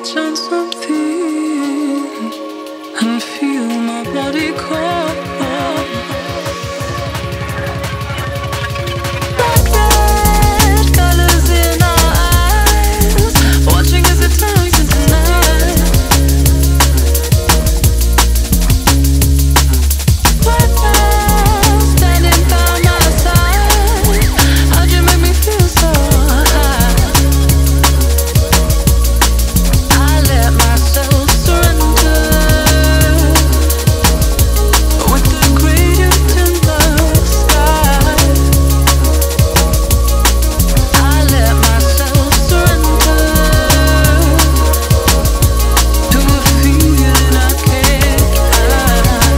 touch on something and feel my body cold. Red colors in our eyes, watching as it turns into night. Right now, standing by my side, how'd you make me feel so high? I let myself surrender with the gradient in the sky. I let myself surrender to a feeling I can't hide.